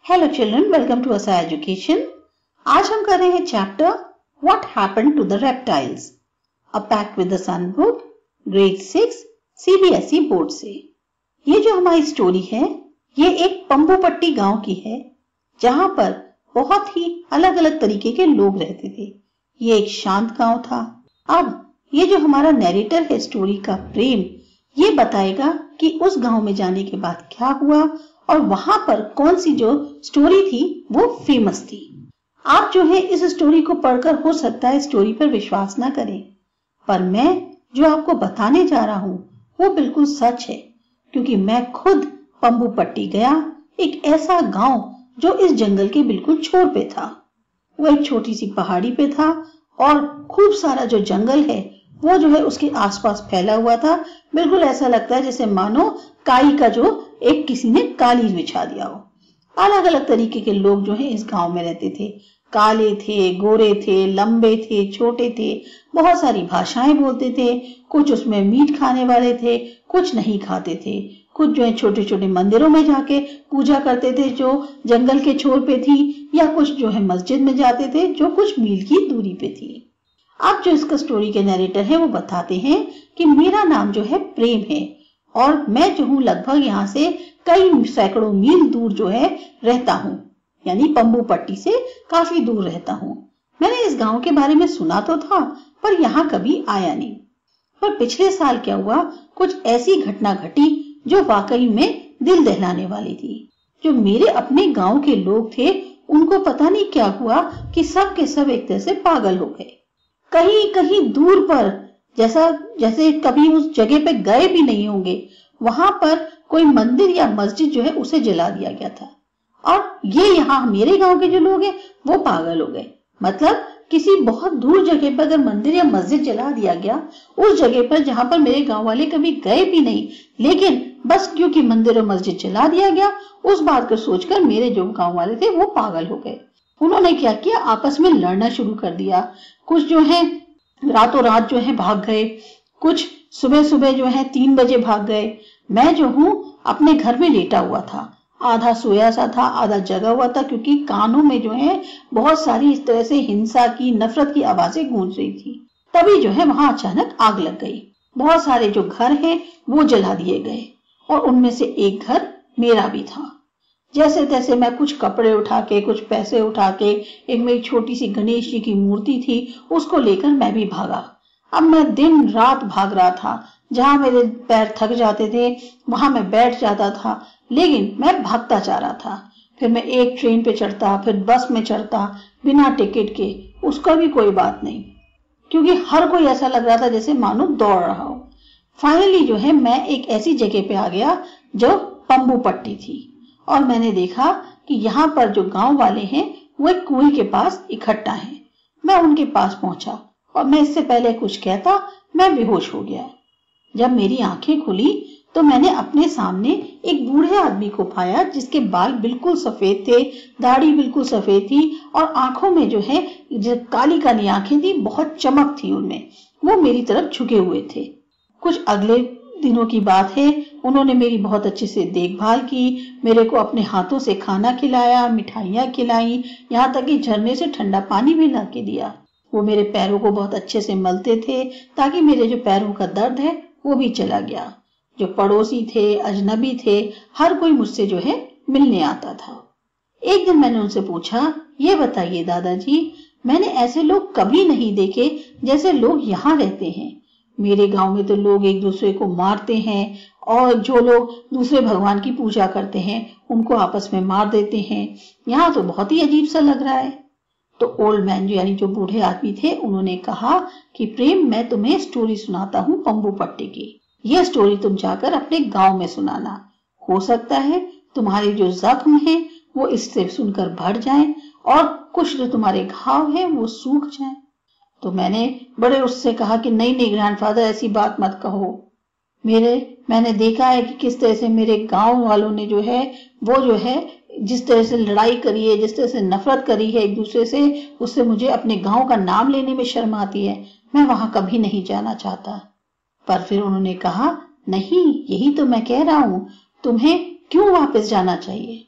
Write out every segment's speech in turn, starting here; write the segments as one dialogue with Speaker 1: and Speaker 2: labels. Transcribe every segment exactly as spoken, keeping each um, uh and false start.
Speaker 1: Hello children, welcome to Asa education. आज हम कर रहे हैं chapter what happened to the reptiles, a pact with the sun book, grade six CBSE board से। ये जो हमारी स्टोरी है ये एक पंबूपट्टी गांव की है जहां पर बहुत ही अलग अलग तरीके के लोग रहते थे। ये एक शांत गांव था। अब ये जो हमारा नैरेटर है स्टोरी का, प्रेम, ये बताएगा कि उस गांव में जाने के बाद क्या हुआ और वहां पर कौन सी जो स्टोरी थी वो फेमस थी। आप जो है इस स्टोरी को पढ़कर हो सकता है स्टोरी पर विश्वास ना करें, पर मैं जो आपको बताने जा रहा हूं वो बिल्कुल सच है, क्योंकि मैं खुद पंबूपट्टी गया, एक ऐसा गांव जो इस जंगल के बिल्कुल छोर पे था। वो एक छोटी सी पहाड़ी पे था और खूब सारा जो जंगल है वो जो है उसके आसपास फैला हुआ था। बिल्कुल ऐसा लगता है जैसे मानो काई का जो एक किसी ने कालीन बिछा दिया हो। अलग अलग तरीके के लोग जो है इस गांव में रहते थे। काले थे, गोरे थे, लंबे थे, छोटे थे, बहुत सारी भाषाएं बोलते थे। कुछ उसमें मीट खाने वाले थे, कुछ नहीं खाते थे। कुछ जो है छोटे छोटे मंदिरों में जाके पूजा करते थे जो जंगल के छोर पे थी, या कुछ जो है मस्जिद में जाते थे जो कुछ मील की दूरी पे थी। अब जो इसका स्टोरी के नैरेटर है वो बताते हैं कि मेरा नाम जो है प्रेम है और मैं जो हूँ लगभग यहाँ से कई सैकड़ों मील दूर जो है रहता हूँ, यानी पंबूपट्टी से काफी दूर रहता हूँ। मैंने इस गांव के बारे में सुना तो था पर यहाँ कभी आया नहीं। पर पिछले साल क्या हुआ, कुछ ऐसी घटना घटी जो वाकई में दिल दहलाने वाली थी। जो मेरे अपने गांव के लोग थे उनको पता नहीं क्या हुआ कि सब के सब एक तरह से पागल हो गए। कहीं कहीं दूर पर, जैसा जैसे कभी उस जगह पे गए भी नहीं होंगे, वहां पर कोई मंदिर या मस्जिद जो है उसे जला दिया गया था। और ये यहाँ मेरे गांव के जो लोग हैं वो पागल हो गए। मतलब किसी बहुत दूर जगह पर अगर मंदिर या मस्जिद जला दिया गया, उस जगह पर जहां पर मेरे गांव वाले कभी गए भी नहीं, लेकिन बस क्योंकि मंदिर और मस्जिद जला दिया गया, उस बात को सोचकर मेरे जो गांव वाले थे वो पागल हो गए। उन्होंने क्या किया, आपस में लड़ना शुरू कर दिया। कुछ जो है रातों रात जो है भाग गए, कुछ सुबह सुबह जो है तीन बजे भाग गए। मैं जो हूँ अपने घर में लेटा हुआ था, आधा सोया सा था, आधा जगा हुआ था, क्योंकि कानों में जो है बहुत सारी इस तरह से हिंसा की, नफरत की आवाजें गूंज रही थी। तभी जो है वहां अचानक आग लग गई। बहुत सारे जो घर हैं वो जला दिए गए और उनमें से एक घर मेरा भी था। जैसे तैसे मैं कुछ कपड़े उठा के, कुछ पैसे उठा के, एक मेरी छोटी सी गणेश जी की मूर्ति थी उसको लेकर मैं भी भागा। अब मैं दिन रात भाग रहा था, जहां मेरे पैर थक जाते थे वहां मैं बैठ जाता था, लेकिन मैं भागता जा रहा था। फिर मैं एक ट्रेन पे चढ़ता, फिर बस में चढ़ता बिना टिकट के, उसका भी कोई बात नहीं, क्योंकि हर कोई ऐसा लग रहा था जैसे मानो दौड़ रहा हो। फाइनली जो है मैं एक ऐसी जगह पे आ गया जो पंबूपट्टी थी, और मैंने देखा कि यहाँ पर जो गांव वाले हैं वो एक कुएं के पास इकट्ठा हैं। मैं उनके पास पहुंचा और मैं इससे पहले कुछ कहता मैं बेहोश हो गया। जब मेरी आंखें खुली तो मैंने अपने सामने एक बूढ़े आदमी को पाया जिसके बाल बिल्कुल सफेद थे, दाढ़ी बिल्कुल सफेद थी और आंखों में जो है जो काली काली आंखें थी, बहुत चमक थी उनमें। वो मेरी तरफ झुके हुए थे। कुछ अगले दिनों की बात है, उन्होंने मेरी बहुत अच्छे से देखभाल की, मेरे को अपने हाथों से खाना खिलाया, मिठाइयाँ खिलाई, यहाँ तक कि झरने से ठंडा पानी भी ला के दिया। वो मेरे पैरों को बहुत अच्छे से मलते थे ताकि मेरे जो पैरों का दर्द है वो भी चला गया। जो पड़ोसी थे, अजनबी थे, हर कोई मुझसे जो है मिलने आता था। एक दिन मैंने उनसे पूछा, ये बताइए दादाजी, मैंने ऐसे लोग कभी नहीं देखे जैसे लोग यहाँ रहते हैं। मेरे गांव में तो लोग एक दूसरे को मारते हैं और जो लोग दूसरे भगवान की पूजा करते हैं उनको आपस में मार देते हैं। यहाँ तो बहुत ही अजीब सा लग रहा है। तो ओल्ड मैन जो यानी जो बूढ़े आदमी थे, उन्होंने कहा कि प्रेम, मैं तुम्हें स्टोरी सुनाता हूँ पंबूपट्टी की। यह स्टोरी तुम जाकर अपने गांव में सुनाना। हो सकता है तुम्हारे जो जख्म है वो इससे सुनकर भर जाएं और कुछ जो तुम्हारे घाव है वो सूख जाएं। तो मैंने बड़े उससे कहा कि नहीं नहीं ग्रैंडफादर, ऐसी बात मत कहो। मेरे मैंने देखा है कि किस तरह से मेरे गांव वालों ने जो है वो जो है जिस तरह से लड़ाई करी है, जिस तरह से नफरत करी है एक दूसरे से, उससे मुझे अपने गांव का नाम लेने में शर्म आती है। मैं वहां कभी नहीं जाना चाहता। पर फिर उन्होंने कहा, नहीं, यही तो मैं कह रहा हूं, तुम्हें क्यों वापस जाना चाहिए।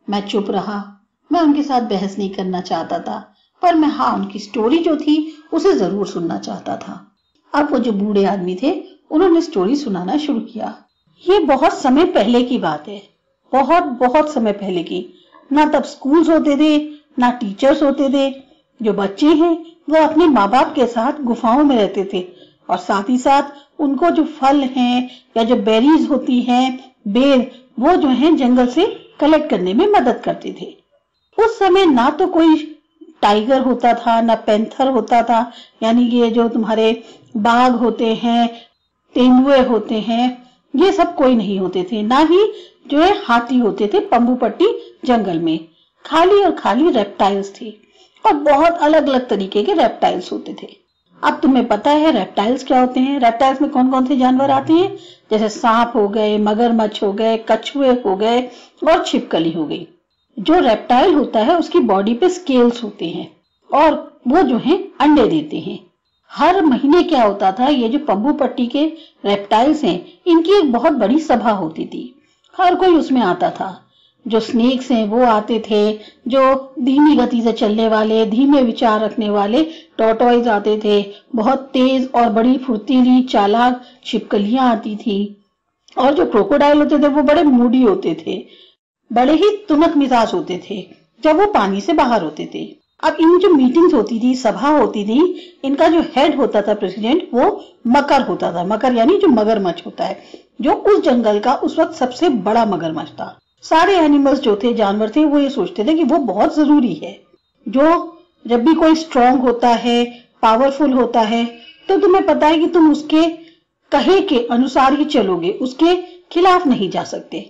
Speaker 1: मैं चुप रहा। मैं उनके साथ बहस नहीं करना चाहता था, पर मैं हाँ उनकी स्टोरी जो थी उसे जरूर सुनना चाहता था। अब वो जो बूढ़े आदमी थे उन्होंने स्टोरी सुनाना शुरू किया। ये बहुत समय पहले की बात है, बहुत बहुत समय पहले की। ना तब स्कूल्स होते थे, ना टीचर्स होते थे। जो बच्चे हैं वो अपने माँ बाप के साथ गुफाओं में रहते थे, और साथ ही साथ उनको जो फल हैं या जो बेरीज होती हैं, बेर, वो जो है जंगल से कलेक्ट करने में मदद करते थे। उस समय ना तो कोई टाइगर होता था, ना पैंथर होता था, यानी ये जो तुम्हारे बाघ होते हैं, तेंदुए होते हैं, ये सब कोई नहीं होते थे। ना ही जो है हाथी होते थे पंबू पट्टी जंगल में। खाली और खाली रेप्टाइल्स थे, और बहुत अलग अलग तरीके के रेप्टाइल्स होते थे। अब तुम्हें पता है रेप्टाइल्स क्या होते हैं? रेप्टाइल्स में कौन कौन से जानवर आते हैं? जैसे सांप हो गए, मगरमच्छ हो गए, कछुए हो गए और छिपकली हो गई। जो रेप्टाइल होता है उसकी बॉडी पे स्केल्स होते हैं, और वो जो है अंडे देते हैं। हर महीने क्या होता था, ये जो पंबू पट्टी के रेप्टाइल्स हैं इनकी एक बहुत बड़ी सभा होती थी। हर कोई उसमें आता था। जो स्नेक्स हैं वो आते थे, जो धीमी गति से चलने वाले, धीमे विचार रखने वाले टॉर्टोइज आते थे, बहुत तेज और बड़ी फुर्तीली चालाक छिपकलियां आती थी, और जो क्रोकोडाइल होते थे वो बड़े मूडी होते थे, बड़े ही तुनक मिजाज होते थे जब वो पानी से बाहर होते थे। अब इन जो मीटिंग्स होती थी, सभा होती थी, इनका जो हेड होता था, प्रेसिडेंट, वो मकर होता था। मकर यानी जो मगरमच्छ होता है, जो उस जंगल का उस वक्त सबसे बड़ा मगरमच्छ था। सारे एनिमल्स जो थे, जानवर थे, वो ये सोचते थे कि वो बहुत जरूरी है। जो जब भी कोई स्ट्रांग होता है, पावरफुल होता है, तो तुम्हें पता है कि तुम उसके कहे के अनुसार ही चलोगे, उसके खिलाफ नहीं जा सकते।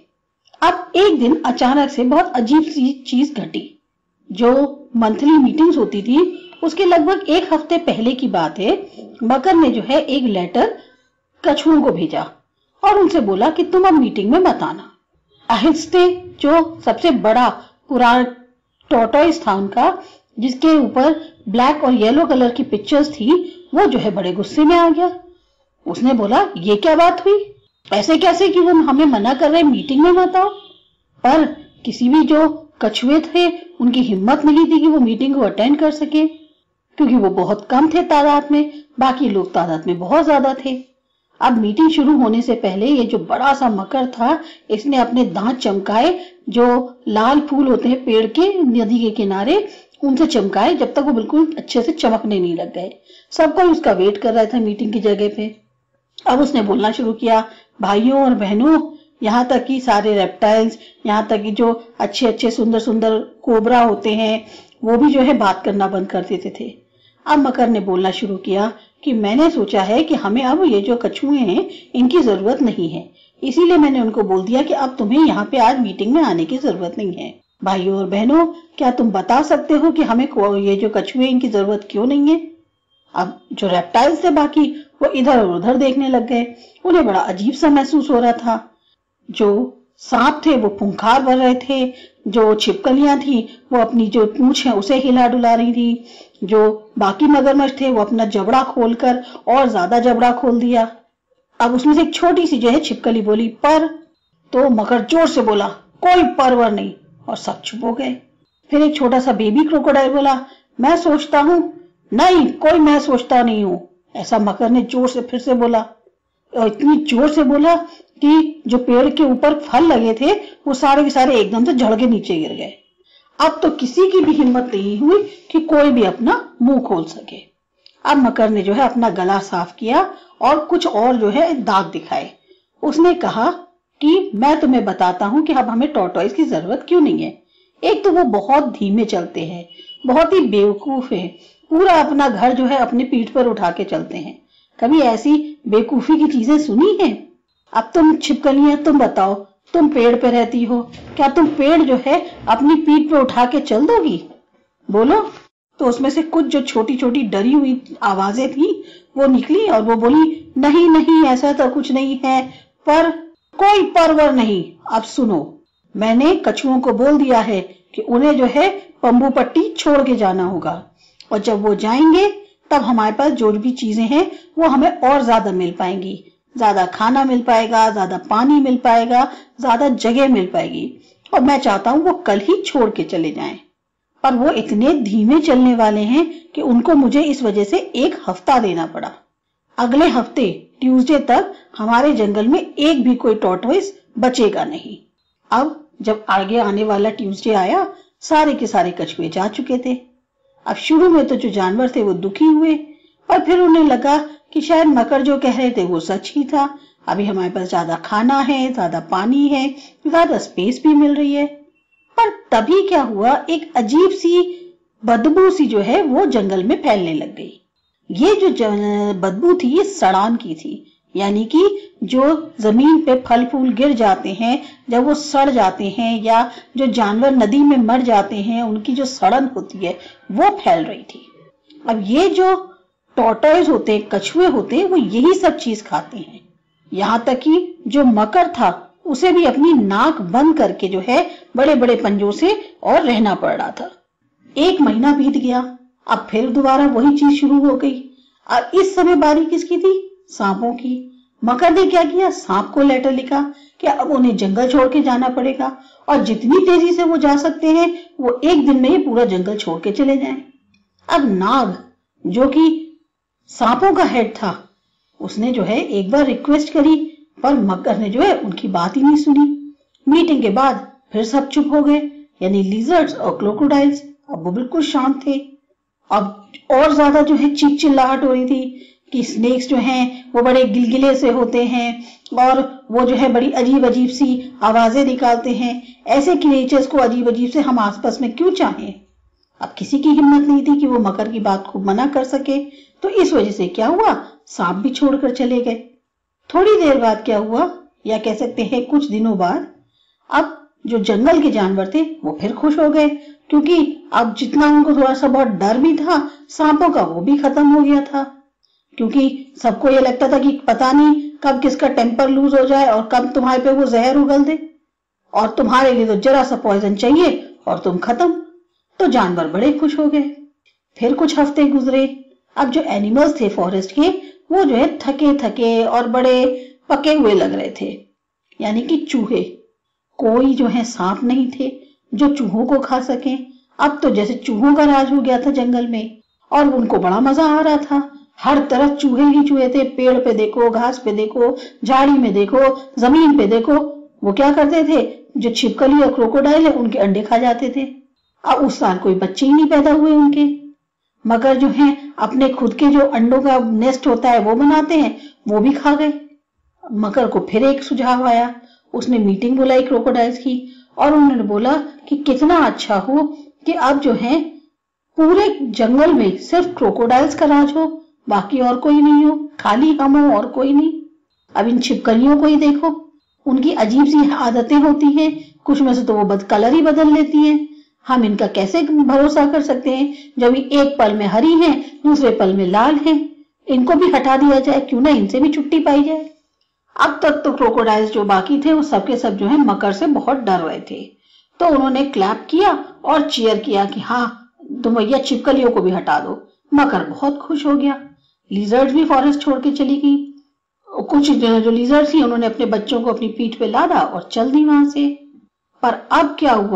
Speaker 1: अब एक दिन अचानक से बहुत अजीब सी चीज घटी। जो मंथली मीटिंग्स होती थी उसके लगभग एक हफ्ते पहले की बात है। मकर ने जो है एक लेटर कछुओं को भेजा और उनसे बोला कि तुम अब मीटिंग में मत आना। आहिस्ते जो सबसे बड़ा पुराना टॉर्टोइस था उनका, जिसके ऊपर ब्लैक और येलो कलर की पिक्चर्स थी, वो जो है बड़े गुस्से में आ गया। उसने बोला, ये क्या बात हुई? ऐसे कैसे कि वो हमें मना कर रहे मीटिंग में मत आओ? पर किसी भी जो कछुए थे उनकी हिम्मत नहीं थी कि वो मीटिंग को अटेंड कर सके, क्योंकि वो बहुत कम थे तादाद में, बाकी लोग तादाद में बहुत ज्यादा थे। अब मीटिंग शुरू होने से पहले ये जो बड़ा सा मकर था, इसने अपने दांत चमकाए, जो लाल फूल होते हैं पेड़ के नदी के किनारे, उनसे चमकाए, जब तक वो बिल्कुल अच्छे से चमकने नहीं लग गए। सब कोई उसका वेट कर रहा था मीटिंग की जगह पे। अब उसने बोलना शुरू किया, भाइयों और बहनों, यहाँ तक कि सारे रेप्टाइल्स, यहाँ तक कि जो अच्छे अच्छे सुंदर सुंदर कोबरा होते हैं, वो भी जो है बात करना बंद कर देते थे। अब मकर ने बोलना शुरू किया कि मैंने सोचा है कि हमें अब ये जो कछुए हैं इनकी जरूरत नहीं है, इसीलिए मैंने उनको बोल दिया कि अब तुम्हें यहाँ पे आज मीटिंग में आने की जरूरत नहीं है। भाइयों और बहनों, क्या तुम बता सकते हो कि हमें ये जो कछुए इनकी जरूरत क्यों नहीं है? अब जो रेप्टाइल्स थे बाकी, वो इधर और उधर देखने लग गए। उन्हें बड़ा अजीब सा महसूस हो रहा था। जो सांप थे वो फुंकार भर रहे थे, जो छिपकलियां थी वो अपनी जो पूंछ है उसे हिला डुला रही थी, जो बाकी मगरमच्छ थे वो अपना जबड़ा खोलकर और ज्यादा जबड़ा खोल दिया। अब उसमें से एक छोटी सी जो है छिपकली बोली, पर। तो मकर जोर से बोला, कोई परवर नहीं, और सब चुप हो गए। फिर एक छोटा सा बेबी क्रोकोडाइल बोला, मैं सोचता हूँ। नहीं, कोई मैं सोचता नहीं हूँ, ऐसा मकर ने जोर से फिर से बोला, और इतनी जोर से बोला कि जो पेड़ के ऊपर फल लगे थे वो सारे के सारे एकदम से झड़ के नीचे गिर गए। अब तो किसी की भी हिम्मत नहीं हुई कि कोई भी अपना मुंह खोल सके। अब मकर ने जो है अपना गला साफ किया और कुछ और जो है दांत दिखाए। उसने कहा कि मैं तुम्हें बताता हूं कि अब हमें टॉर्टोइस की जरूरत क्यों नहीं है। एक तो वो बहुत धीमे चलते हैं, बहुत ही बेवकूफ है, पूरा अपना घर जो है अपनी पीठ पर उठा के चलते हैं। कभी ऐसी बेवकूफी की चीजें सुनी है? अब तुम छिपकलियां, तुम बताओ, तुम पेड़ पे रहती हो, क्या तुम पेड़ जो है अपनी पीठ पे उठा के चल दोगी? बोलो। तो उसमें से कुछ जो छोटी छोटी डरी हुई आवाजें थी वो निकली और वो बोली, नहीं नहीं, ऐसा तो कुछ नहीं है, पर कोई परवर नहीं। अब सुनो, मैंने कछुओं को बोल दिया है कि उन्हें जो है पंबू पट्टी छोड़ के जाना होगा, और जब वो जाएंगे तब हमारे पास जो भी चीजें हैं वो हमें और ज्यादा मिल पाएंगी। ज्यादा खाना मिल पाएगा, ज्यादा पानी मिल पाएगा, ज्यादा जगह मिल पाएगी। और मैं चाहता हूं वो कल ही छोड़ के चले जाएं। पर वो इतने धीमे चलने वाले हैं कि उनको मुझे इस वजह से एक हफ्ता देना पड़ा। अगले हफ्ते ट्यूसडे तक हमारे जंगल में एक भी कोई टॉर्टोइस बचेगा नहीं। अब जब आगे आने वाला ट्यूसडे आया, सारे के सारे कछुए जा चुके थे। अब शुरू में तो जो जानवर थे वो दुखी हुए, पर फिर उन्हें लगा कि शायद मकर जो कह रहे थे वो सच ही था। अभी हमारे पास ज्यादा खाना है, ज्यादा पानी है, ज्यादा स्पेस भी मिल रही है। पर तभी क्या हुआ, एक अजीब सी बदबू सी जो है वो जंगल में फैलने लग गई। ये जो बदबू थी ये सड़ान की थी, यानी कि जो जमीन पे फल फूल गिर जाते हैं, जब वो सड़ जाते हैं, या जो जानवर नदी में मर जाते हैं उनकी जो सड़न होती है वो फैल रही थी। अब ये जो टॉर्टोइस होते हैं, कछुए होते हैं, वो यही सब चीज खाते हैं। यहाँ तक कि जो मकर था उसे भी अपनी नाक बंद करके जो है बड़े बड़े पंजों से और रहना पड़ रहा था। एक महीना बीत गया, अब फिर दोबारा वही चीज शुरू हो गई। अब इस समय बारी किसकी थी? सांपों की। मकर ने क्या किया, सांप को लेटर लिखा कि अब उन्हें जंगल छोड़ के जाना पड़ेगा और जितनी तेजी से वो जा सकते हैं वो एक दिन में ही पूरा जंगल छोड़ के चले जाएं। अब नाग जो कि सांपों का हेड था, उसने जो है एक बार रिक्वेस्ट करी, पर मकर ने जो है उनकी बात ही नहीं सुनी। मीटिंग के बाद फिर सब चुप हो गए, यानी लिजर्ड्स और क्रोकोडाइल्स अब वो बिल्कुल शांत थे। अब और ज्यादा जो है चीख चिल्लाहट हो रही थी कि स्नेक्स जो हैं वो बड़े गिलगिले से होते हैं और वो जो है बड़ी अजीब अजीब सी आवाजें निकालते हैं। ऐसे क्रिएचर्स को अजीब अजीब से हम आसपास में क्यों चाहें? अब किसी की हिम्मत नहीं थी कि वो मकर की बात को मना कर सके, तो इस वजह से क्या हुआ, सांप भी छोड़कर चले गए। थोड़ी देर बाद क्या हुआ, या कह सकते हैं कुछ दिनों बाद, अब जो जंगल के जानवर थे वो फिर खुश हो गए, क्योंकि अब जितना उनको थोड़ा सा बहुत डर भी था सांपों का वो भी खत्म हो गया था। क्योंकि सबको ये लगता था कि पता नहीं कब किसका टेम्पर लूज हो जाए और कब तुम्हारे पे वो जहर उगल दे, और तुम्हारे लिए तो जरा सा पॉइजन चाहिए और तुम खत्म। तो जानवर बड़े खुश हो गए। फिर कुछ हफ्ते गुजरे। अब जो एनिमल्स थे फॉरेस्ट के वो जो है थके थके और बड़े पके हुए लग रहे थे, यानी कि चूहे। कोई जो है सांप नहीं थे जो चूहों को खा सके। अब तो जैसे चूहों का राज हो गया था जंगल में, और उनको बड़ा मजा आ रहा था। हर तरफ चूहे ही चूहे थे, पेड़ पे देखो, घास पे देखो, झाड़ी में देखो, जमीन पे देखो। वो क्या करते थे, जो छिपकली और क्रोकोडाइल है उनके अंडे खा जाते थे। अब उस साल कोई बच्चे ही नहीं पैदा हुए उनके। मगर जो है अपने खुद के जो अंडों का नेस्ट होता है वो बनाते हैं, वो भी खा गए। मकर को फिर एक सुझाव आया, उसने मीटिंग बुलाई क्रोकोडाइल्स की, और उन्होंने बोला कि कितना अच्छा हो कि अब जो है पूरे जंगल में सिर्फ क्रोकोडाइल्स का राज हो, बाकी और कोई नहीं हो, खाली हम हो और कोई नहीं। अब इन छिपकलियों को ही देखो, उनकी अजीब सी आदतें होती हैं, कुछ में से तो वो बद कलर ही बदल लेती हैं। हम इनका कैसे भरोसा कर सकते हैं, जब एक पल में हरी हैं दूसरे पल में लाल हैं। इनको भी हटा दिया जाए, क्यों ना इनसे भी छुट्टी पाई जाए। अब तक तो क्रोकोडाइल्स जो बाकी थे वो सबके सब जो है मकर से बहुत डर रहे थे, तो उन्होंने क्लैप किया और चीयर किया कि हाँ तुम भैया छिपकलियों को भी हटा दो। मकर बहुत खुश हो गया। लिजर्ड्स भी फॉरेस्ट छोड़ के चली गई। कुछ जो लिजर्ड्स थी उन्होंने अपने बच्चों को अपनी पीठ पे लादा और चल दी वहां से। पर अब क्या हुआ,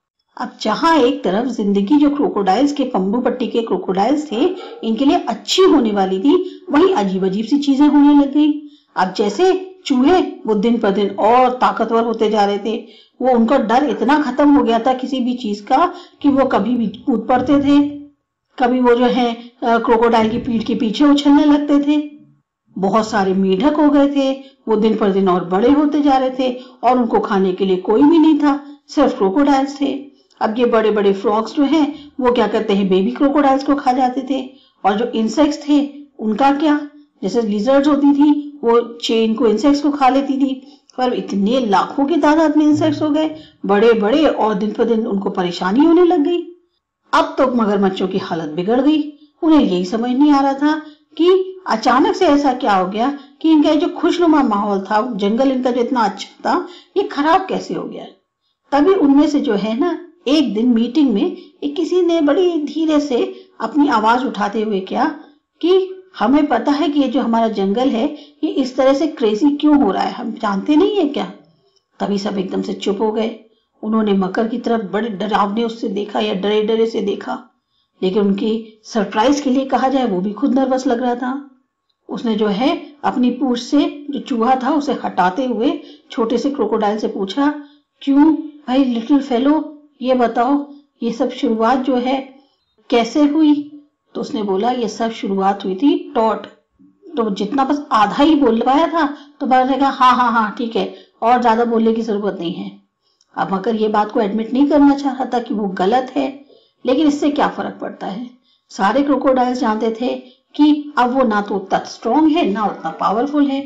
Speaker 1: अब जहां एक तरफ जिंदगी जो क्रोकोडाइल्स के पंबू पट्टी के क्रोकोडाइल्स थे इनके लिए अच्छी होने वाली थी, वहीं अजीब अजीब सी चीजें होने लग गई। अब जैसे चूहे वो दिन पर दिन और ताकतवर होते जा रहे थे, वो उनका डर इतना खत्म हो गया था किसी भी चीज का कि वो कभी भी कूद पड़ते थे, कभी वो जो है क्रोकोडाइल की पीठ के पीछे उछलने लगते थे। बहुत सारे मेढक हो गए थे, वो दिन पर दिन और बड़े होते जा रहे थे और उनको खाने के लिए कोई भी नहीं था, सिर्फ क्रोकोडाइल्स थे। अब ये बड़े बड़े फ्रॉग्स जो हैं वो क्या करते हैं, बेबी क्रोकोडाइल्स को खा जाते थे। और जो इंसेक्ट्स थे उनका क्या, जैसे लिजर्ड्स होती थी वो चेन को इंसेक्ट्स को खा लेती थी, पर इतने लाखों की तादाद में इंसेक्ट्स हो गए बड़े बड़े, और दिन पर दिन उनको परेशानी होने लग गई। अब तो मगरमच्छों की हालत बिगड़ गई। उन्हें यही समझ नहीं आ रहा था कि अचानक से ऐसा क्या हो गया कि इनका जो खुशनुमा माहौल था, जंगल इनका जो इतना अच्छा था, ये खराब कैसे हो गया। तभी उनमें से जो है ना एक दिन मीटिंग में एक किसी ने बड़ी धीरे से अपनी आवाज उठाते हुए क्या कि हमें पता है कि ये जो हमारा जंगल है ये इस तरह से क्रेजी क्यों हो रहा है, हम जानते नहीं है क्या। तभी सब एकदम से चुप हो गए। उन्होंने मकर की तरफ बड़े डरावने उससे देखा या डरे डरे से देखा, लेकिन उनकी सरप्राइज के लिए कहा जाए वो भी खुद नर्वस लग रहा था। उसने जो है अपनी पूंछ से जो चूहा था उसे हटाते हुए छोटे से क्रोकोडाइल से पूछा, क्यों भाई लिटिल फेलो, ये बताओ ये सब शुरुआत जो है कैसे हुई? तो उसने बोला ये सब शुरुआत हुई थी टॉट। तो जितना बस आधा ही बोल पाया था तो मैंने कहा हाँ हाँ हाँ ठीक है, और ज्यादा बोलने की जरूरत नहीं है। अब मकर ये बात को एडमिट नहीं करना चाह रहा था कि वो गलत है, लेकिन इससे क्या फर्क पड़ता है। सारे क्रोकोडाइल्स जानते थे कि अब वो ना तो उतना स्ट्रॉन्ग है ना उतना पावरफुल है,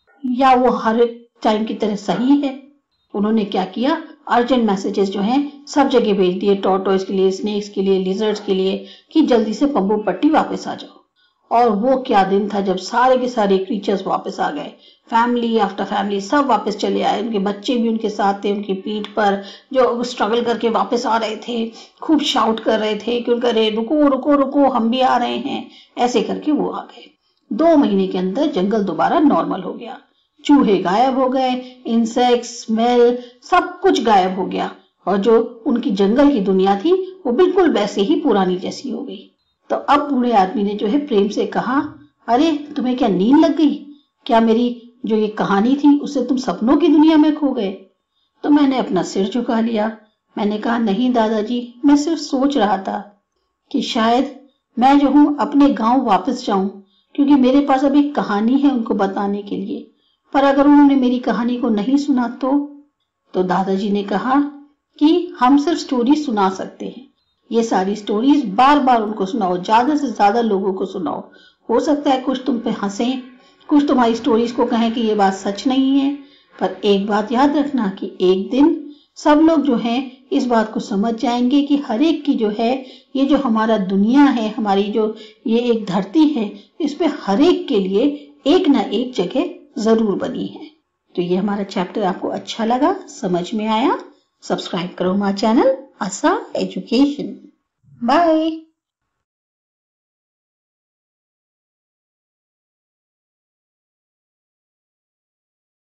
Speaker 1: या वो हर एक टाइम की तरह सही है। उन्होंने क्या किया, अर्जेंट मैसेजेस जो हैं सब जगह भेज दिए, टॉर्टोइस के लिए, स्नेक्स के लिए, लिजर्ड्स के लिए, कि जल्दी से पंबू पट्टी वापस आ जाओ। और वो क्या दिन था जब सारे के सारे क्रीचर्स वापस आ गए, फैमिली आफ्टर फैमिली सब वापस चले आए, उनके बच्चे भी उनके साथ थे, उनकी पीठ पर जो स्ट्रगल करके वापस आ रहे थे, खूब शाउट कर रहे थे कि उनका रे रुको रुको रुको हम भी आ रहे हैं, ऐसे करके वो आ गए। दो महीने के अंदर जंगल दोबारा नॉर्मल हो गया, चूहे गायब हो गए, इंसेक्ट, स्मेल सब कुछ गायब हो गया, और जो उनकी जंगल की दुनिया थी वो बिल्कुल वैसे ही पुरानी जैसी हो गई। तो अब बूढ़े आदमी ने जो है प्रेम से कहा, अरे तुम्हें क्या नींद लग गई? क्या मेरी जो ये कहानी थी उससे तुम सपनों की दुनिया में खो गए? तो मैंने अपना सिर झुका लिया। मैंने कहा नहीं दादाजी, मैं सिर्फ सोच रहा था कि शायद मैं जो हूँ अपने गांव वापस जाऊं, क्योंकि मेरे पास अभी कहानी है उनको बताने के लिए, पर अगर उन्होंने मेरी कहानी को नहीं सुना तो तो दादाजी ने कहा कि हम सिर्फ स्टोरी सुना सकते हैं, ये सारी स्टोरीज बार बार उनको सुनाओ, ज्यादा से ज्यादा लोगों को सुनाओ। हो सकता है कुछ तुम पे हंसें, कुछ तुम्हारी स्टोरीज को कहें कि ये बात सच नहीं है, पर एक बात याद रखना कि एक दिन सब लोग जो हैं इस बात को समझ जाएंगे कि हर एक की जो है ये जो हमारा दुनिया है, हमारी जो ये एक धरती है, इस पे हर एक के लिए एक ना एक जगह जरूर बनी है। तो ये हमारा चैप्टर आपको अच्छा लगा, समझ में आया? सब्सक्राइब करो हमारा चैनल आसा एजुकेशन। बाय।